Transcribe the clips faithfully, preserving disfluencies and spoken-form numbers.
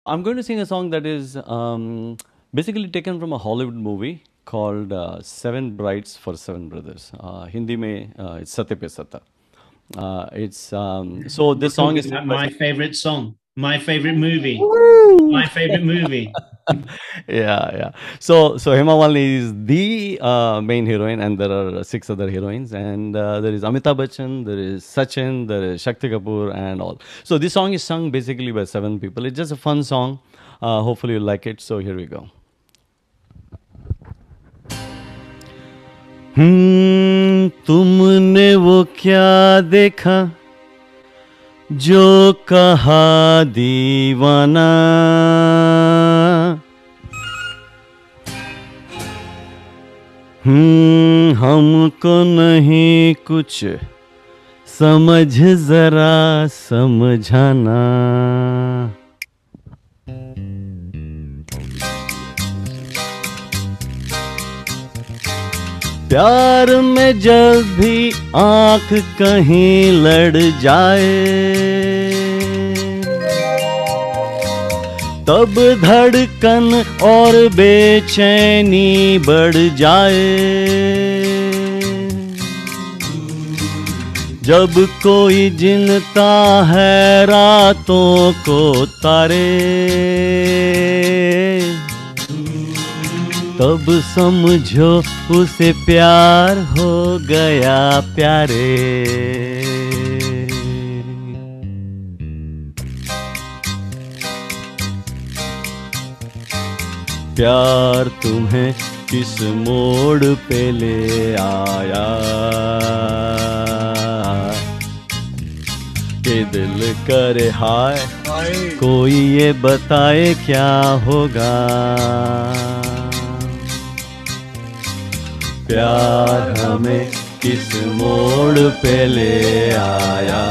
I'm going to sing a song that is um, basically taken from a Hollywood movie called uh, Seven Brides for Seven Brothers. Uh, Hindi mein uh, it's Satya Pe Sata. Uh, it's um, so this song is Talking about my favorite song, my favorite movie, my favorite movie. yeah, yeah. So, so Hema Malini is the uh, main heroine, and there are six other heroines, and uh, there is Amitabh Bachchan, there is Sachin, there is Shakti Kapoor, and all. So, this song is sung basically by seven people. It's just a fun song. Uh, hopefully, you like it. So, here we go. Hmm, तुमने वो क्या देखा जो कहा दीवाना हम्म हमको नहीं कुछ समझ जरा समझाना प्यार में जब भी आंख कहीं लड़ जाए तब धड़कन और बेचैनी बढ़ जाए जब कोई जिनता है रातों को तारे तब समझो उसे प्यार हो गया प्यारे प्यार तुम्हें किस मोड़ पे ले आया के दिल करे हाय कोई ये बताए क्या होगा प्यार हमें किस मोड़ पे ले आया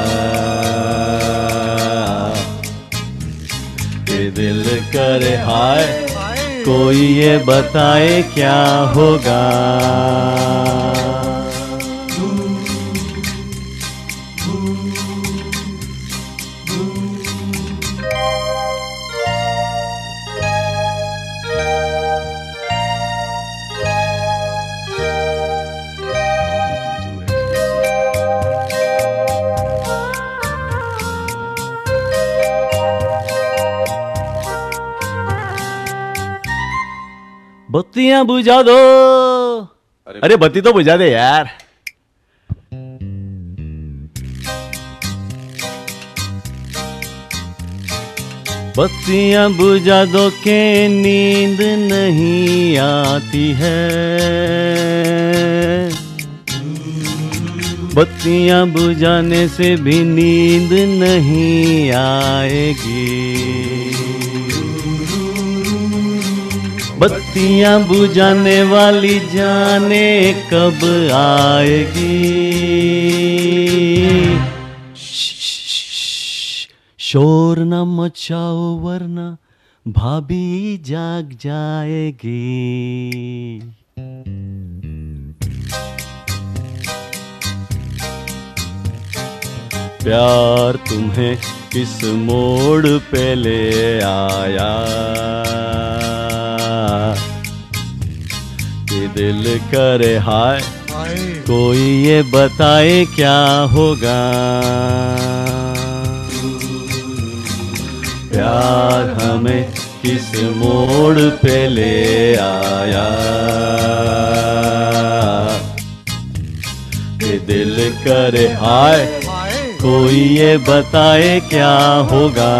के दिल करे हाय कोई ये बताए क्या होगा बत्तियां बुझा दो अरे, अरे बत्ती तो बुझा दे यार बत्तियां बुझा दो के नींद नहीं आती है बत्तियां बुझाने से भी नींद नहीं आएगी बत्तियां बुझाने वाली जाने कब आएगी शोर न मचाओ वरना भाभी जाग जाएगी प्यार तुम्हें किस मोड़ पे ले आया कि दिल करे हाय कोई ये बताए क्या होगा प्यार हमें किस मोड़ पे ले आया कि दिल करे हाय कोई ये बताए क्या होगा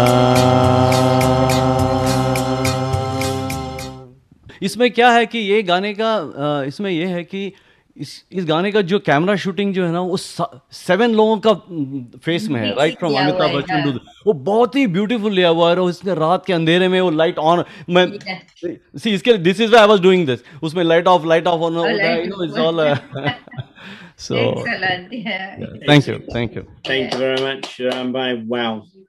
इसमें क्या है कि ये गाने का इसमें ये है कि इस इस गाने का जो कैमरा शूटिंग जो है ना वो सेवन लोगों का फेस में है right from Amitabh Bachchan to वो बहुत ही ब्यूटीफुल लिया हुआ है और इसने रात के अंधेरे में वो लाइट ऑन मैं सी इसके this is why I was doing this उसमें light off light off on you know it's all so excellent yeah. Yeah. Thank you thank you thank you very much um, by wow